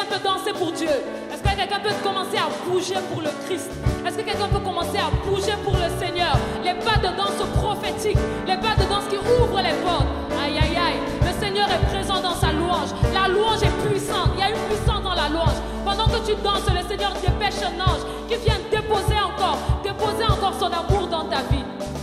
peut danser pour Dieu? Est-ce que quelqu'un peut commencer à bouger pour le Christ? Est-ce que quelqu'un peut commencer à bouger pour le Seigneur? Les pas de danse prophétiques, les pas de danse qui ouvrent les portes. Aïe, aïe, aïe. Le Seigneur est présent dans sa louange. La louange est puissante. Il y a une puissance dans la louange. Pendant que tu danses, le Seigneur dépêche un ange qui vient déposer encore son amour dans ta vie.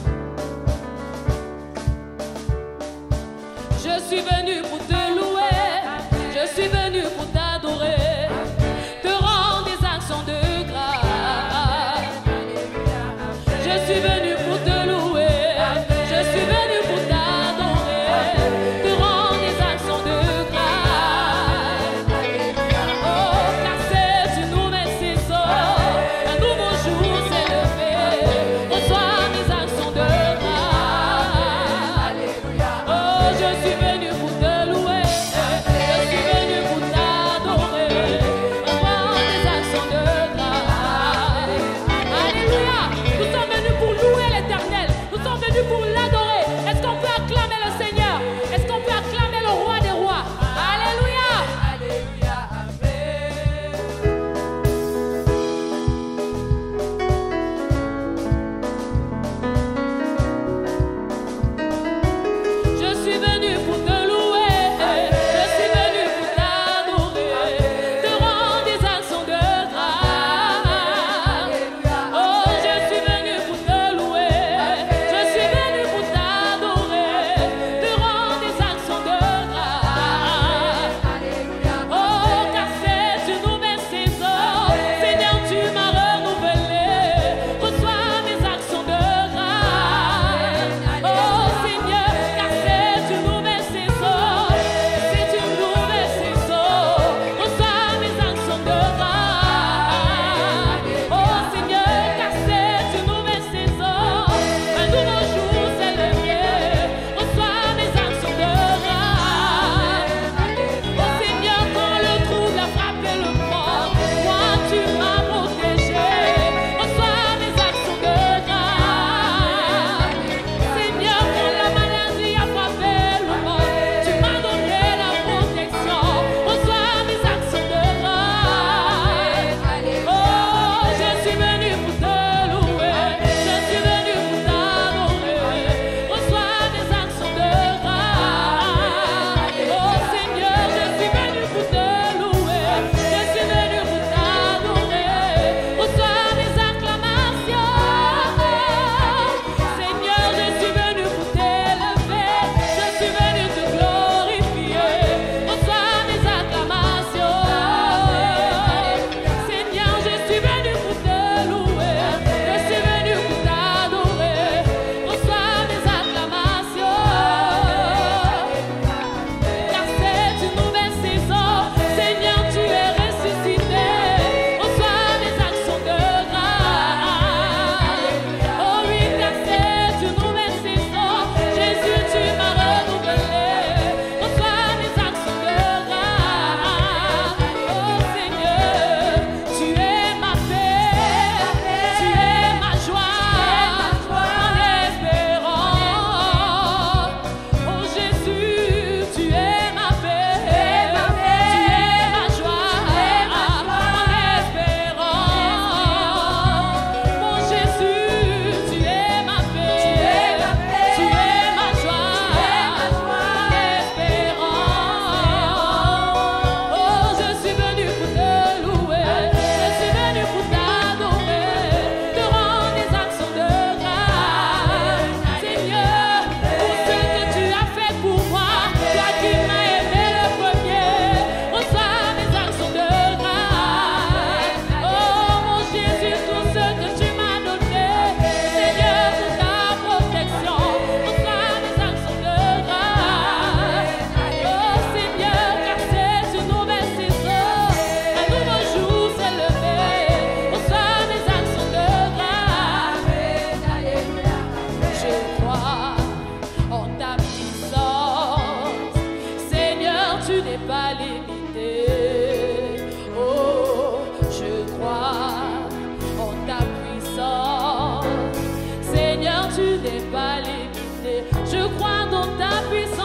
Je suis venu pour te louer. Je suis venu pour t'adorer. Te rendre des actions de grâce. Je suis venu pour te louer. Je suis venu pour t'adorer. Te rendre des actions de grâce. Oh, car c'est une nouvelle saison. Un nouveau jour s'est levé. Reçois mes actions de grâce. Oh, je suis venu pour te louer. Je suis venu pour t'adorer. Reçois des actions de grâce. Alléluia. Nous sommes venus pour louer l'Éternel. Nous sommes venus pour l'adorer. Est-ce qu'on peut acclamer le Seigneur? Est-ce qu'on peut acclamer le roi des rois? Alléluia. Alléluia, Amen. Je suis venu pour te louer. Je suis venu pour t'adorer. Te rendre des actions de grâce. Oh, je suis venu pour te louer. Je suis venu pour t'adorer. Te rendre des actions de grâce. Oh, car c'est une nouvelle saison. Seigneur, tu m'as renouvelé. Reçois mes actions de grâce. Oh, Seigneur, car c'est une nouvelle saison. C'est une nouvelle saison. Reçois mes actions de grâce. Oh, Seigneur, car c'est une nouvelle saison. Un nouveau jour s'est levé. Reçois mes actions de grâce. Oh, Seigneur, quand le trouble a frappé le monde, toi tu m'as protégé. Reçois mes actions de grâce. Seigneur, quand la maladie a frappé le monde, tu m'as donné la protection. Reçois mes actions de grâce. Oh, je suis venu pour te louer. Je suis venu pour t'adorer. Reçois mes actions de grâce. Oh, Seigneur, je suis venu pour te louer. Je suis venu pour t'adorer. Reçois mes acclamations. Seigneur, je suis venu pour t'élever. Je suis venu te glorifier. Reçois mes acclamations. Seigneur, je suis venu pour te louer. Je suis venu pour t'adorer. Reçois mes acclamations. Car c'est une nouvelle saison. Seigneur, tu es ressuscité. Reçois mes actions de grâce. Oh oui, car c'est une nouvelle saison. Jésus, tu m'as renouvelé. Reçois mes actions de grâce. Oh Seigneur, tu es ma paix. Tu es ma joie. Mon espérance. Oh Jésus, tu es ma paix. Tu es ma joie. Mon espérance. Mon Jésus, tu es ma paix. Tu es ma joie. Mon espérance. Oh, je suis venu pour te louer. Je suis venu pour t'adorer. Te rendre des actions de grâce. Seigneur, pour ce que tu as fait pour moi, toi qui m'as aimé le premier, reçois mes actions de grâce. Oh mon Jésus, tout ce que tu m'as donné, Seigneur, pour ta protection, reçois mes actions de grâce. Oh Seigneur, car c'est une nouvelle saison, un nouveau jour s'est levé, reçois mes actions de grâce. Je crois en ta puissance, Seigneur, tu n'es pas limité. Oh, je crois en ta puissance, Seigneur, tu n'es pas limité. Je crois dans ta puissance.